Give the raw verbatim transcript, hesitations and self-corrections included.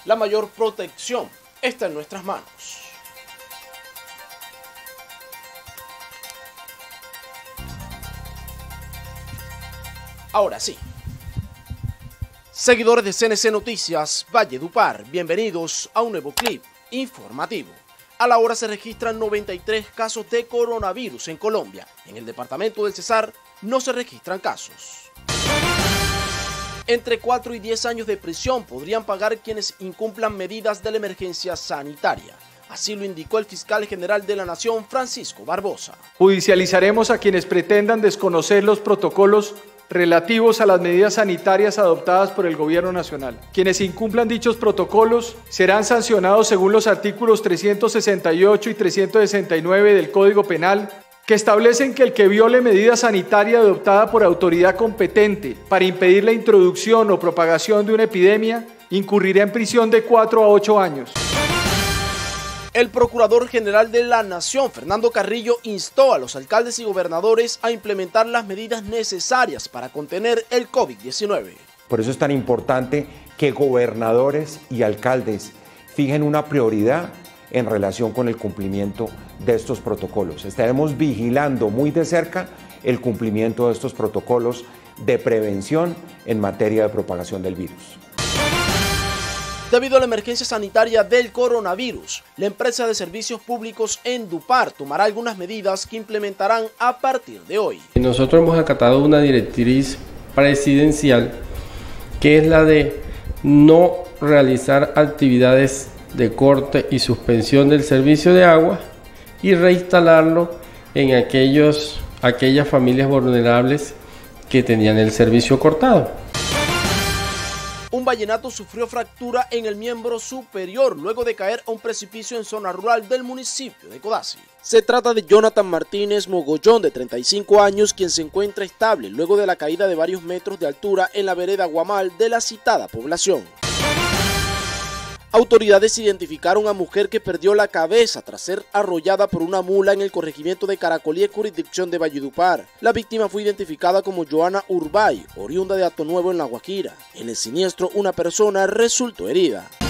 La mayor protección está en nuestras manos. Ahora sí. Seguidores de C N C Noticias, Valledupar, bienvenidos a un nuevo clip informativo. A la hora se registran noventa y tres casos de coronavirus en Colombia. En el departamento del Cesar no se registran casos. Entre cuatro y diez años de prisión podrían pagar quienes incumplan medidas de la emergencia sanitaria. Así lo indicó el fiscal general de la Nación, Francisco Barbosa. Judicializaremos a quienes pretendan desconocer los protocolos relativos a las medidas sanitarias adoptadas por el Gobierno Nacional. Quienes incumplan dichos protocolos serán sancionados según los artículos trescientos sesenta y ocho y trescientos sesenta y nueve del Código Penal, que establecen que el que viole medida sanitaria adoptada por autoridad competente para impedir la introducción o propagación de una epidemia incurrirá en prisión de cuatro a ocho años. El Procurador General de la Nación, Fernando Carrillo, instó a los alcaldes y gobernadores a implementar las medidas necesarias para contener el COVID diecinueve. Por eso es tan importante que gobernadores y alcaldes fijen una prioridad en relación con el cumplimiento de estos protocolos. Estaremos vigilando muy de cerca el cumplimiento de estos protocolos de prevención en materia de propagación del virus. Debido a la emergencia sanitaria del coronavirus, la empresa de servicios públicos Endupar tomará algunas medidas que implementarán a partir de hoy. Nosotros hemos acatado una directriz presidencial que es la de no realizar actividades de corte y suspensión del servicio de agua y reinstalarlo en aquellos, aquellas familias vulnerables que tenían el servicio cortado. Un vallenato sufrió fractura en el miembro superior luego de caer a un precipicio en zona rural del municipio de Codazzi. Se trata de Jonathan Martínez Mogollón, de treinta y cinco años, quien se encuentra estable luego de la caída de varios metros de altura en la vereda Guamal de la citada población. Autoridades identificaron a mujer que perdió la cabeza tras ser arrollada por una mula en el corregimiento de Caracolí, jurisdicción de Valledupar. La víctima fue identificada como Joana Urbay, oriunda de Atonuevo en La Guajira. En el siniestro, una persona resultó herida.